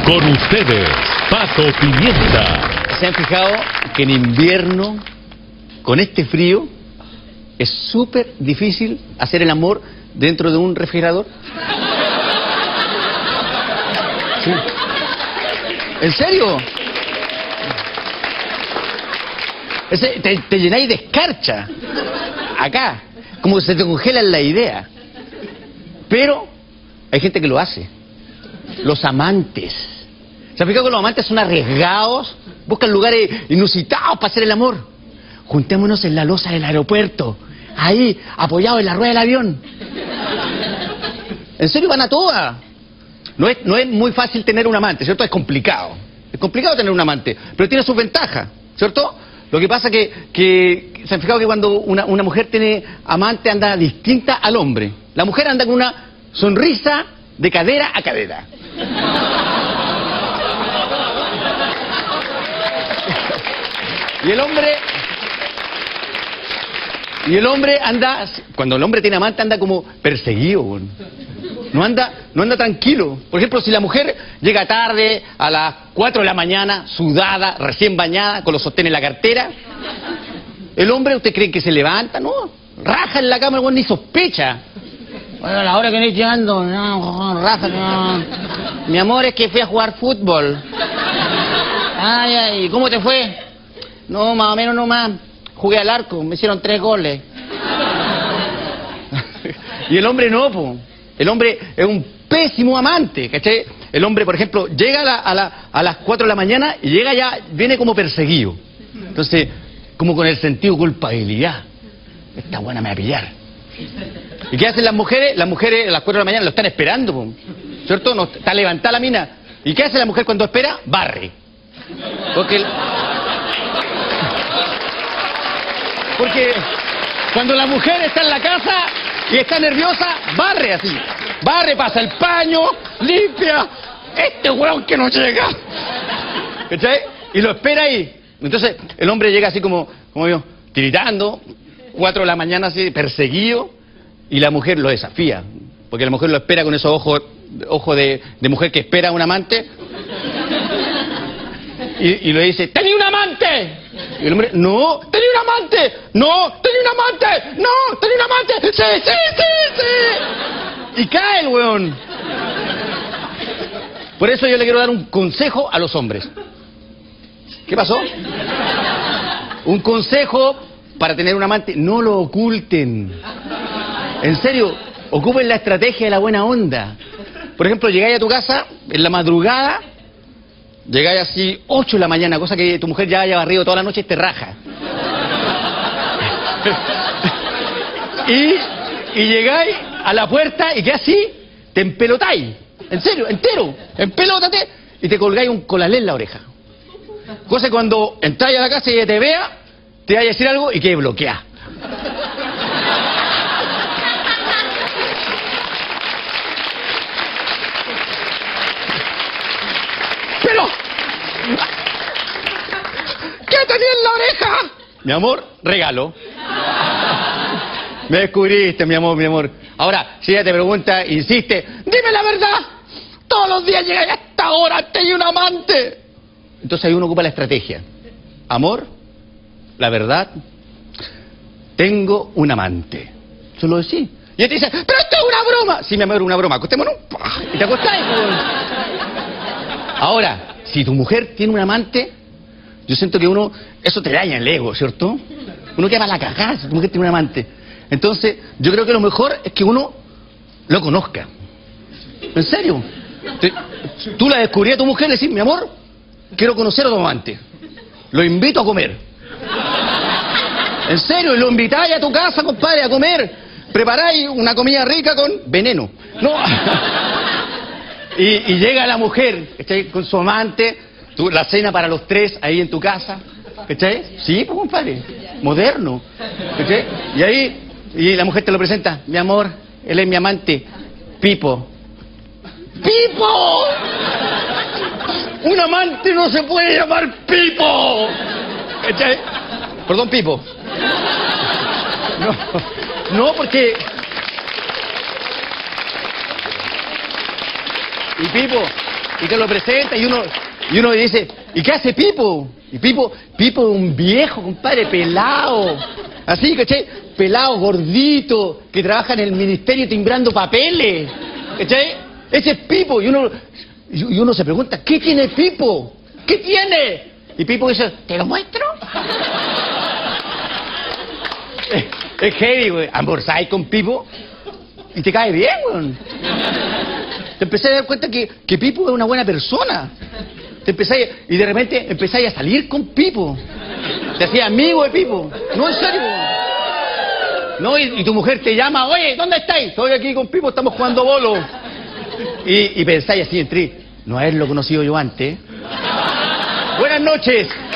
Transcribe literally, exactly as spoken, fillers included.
Con ustedes, Pato Pimienta. ¿Se han fijado que en invierno, con este frío, es súper difícil hacer el amor dentro de un refrigerador? Sí. ¿En serio? Ese, te, te llenáis de escarcha. Acá. Como que se te congela la idea. Pero hay gente que lo hace. Los amantes. ¿Se han fijado que los amantes son arriesgados? Buscan lugares inusitados para hacer el amor. Juntémonos en la losa del aeropuerto. Ahí, apoyados en la rueda del avión. ¿En serio van a todas? No es, no es muy fácil tener un amante, ¿cierto? Es complicado. Es complicado tener un amante, pero tiene sus ventajas, ¿cierto? Lo que pasa que, que se han fijado que cuando una, una mujer tiene amante anda distinta al hombre. La mujer anda con una sonrisa de cadera a cadera. Y el hombre... Y el hombre anda... Cuando el hombre tiene amante anda como perseguido, bueno. No anda, no anda tranquilo. Por ejemplo, si la mujer llega tarde, a las cuatro de la mañana, sudada, recién bañada, con los sostenes en la cartera, el hombre, ¿usted cree que se levanta? No, raja en la cama, el güey ni sospecha. Bueno, a la hora que estoy llegando, no, raja, no. Mi amor, es que fui a jugar fútbol. Ay, ay, ¿cómo te fue? No, más o menos no más. Jugué al arco, me hicieron tres goles. Y el hombre no, po. El hombre es un pésimo amante, ¿cachai? El hombre, por ejemplo, llega a, la, a, la, a las cuatro de la mañana y llega ya, viene como perseguido. Entonces, como con el sentido de culpabilidad. Esta buena me va a pillar. ¿Y qué hacen las mujeres? Las mujeres a las cuatro de la mañana lo están esperando, po, ¿cierto? No, está levantada la mina. ¿Y qué hace la mujer cuando espera? Barre. Porque... El... Porque cuando la mujer está en la casa y está nerviosa, barre así. Barre, pasa el paño, limpia. Este hueón que no llega. ¿Cachai? Y lo espera ahí. Entonces el hombre llega así como, como yo, tiritando, cuatro de la mañana así, perseguido, y la mujer lo desafía. Porque la mujer lo espera con esos ojos, ojos de, de mujer que espera a un amante. Y, y le dice, ¡tenía un amante! Y el hombre, no, tenía un amante, no, tenía un amante, no, tenía un amante, sí, sí, sí, sí. Y cae el weón. Por eso yo le quiero dar un consejo a los hombres. ¿Qué pasó? Un consejo para tener un amante, no lo oculten. En serio, ocupen la estrategia de la buena onda. Por ejemplo, llegáis a tu casa en la madrugada, llegáis así, ocho de la mañana, cosa que tu mujer ya haya barrido toda la noche y te raja. y, y llegáis a la puerta y que así, te empelotáis. En serio, entero. Empelótate y te colgáis un colalé en la oreja. Cosa que cuando entráis a la casa y ella te vea, te vaya a decir algo y que bloquea. Pero... ¿qué tenía en la oreja? Mi amor, regalo. Me descubriste, mi amor, mi amor. Ahora, si ella te pregunta, insiste, dime la verdad. Todos los días llegas a esta hora, tengo un amante. Entonces ahí uno ocupa la estrategia. Amor, la verdad, tengo un amante. Solo decís. Y ella te dice, pero esto es una broma. Sí, mi amor, una broma. Acostémonos. Y te acostáis. Ahora, si tu mujer tiene un amante, yo siento que uno, eso te daña el ego, ¿cierto? Uno queda para la cagada si tu mujer tiene un amante. Entonces, yo creo que lo mejor es que uno lo conozca. ¿En serio? Te, tú la descubrí a tu mujer y le decís, mi amor, quiero conocer a tu amante. Lo invito a comer. En serio, lo invitáis a tu casa, compadre, a comer. Preparáis una comida rica con veneno. No. Y, y llega la mujer, ¿cachai? Con su amante, tu, la cena para los tres ahí en tu casa, ¿cachai? Sí, pues compadre, moderno, ¿cachai? Y ahí, y la mujer te lo presenta, mi amor, él es mi amante, Pipo. ¡Pipo! Un amante no se puede llamar Pipo, ¿cachai? Perdón, Pipo. No, no, porque... Y Pipo, y te lo presenta y uno, y uno dice, ¿y qué hace Pipo? Y Pipo, Pipo es un viejo, compadre, pelado. Así, ¿cachai? Pelado, gordito, que trabaja en el ministerio timbrando papeles. ¿Cachai? Ese es Pipo. Y uno, y uno se pregunta, ¿qué tiene Pipo? ¿Qué tiene? Y Pipo dice, ¿te lo muestro? es, es heavy, güey. Almorzáis con Pipo y te cae bien, güey. Te empecé a dar cuenta que, que Pipo es una buena persona. Te empezáis, y de repente empezáis a salir con Pipo. Te hacías amigo de Pipo. No, en serio. No, y, y tu mujer te llama, oye, ¿dónde estáis? Estoy aquí con Pipo, estamos jugando bolo. Y, y pensáis así entre, no haberlo conocido yo antes. Buenas noches.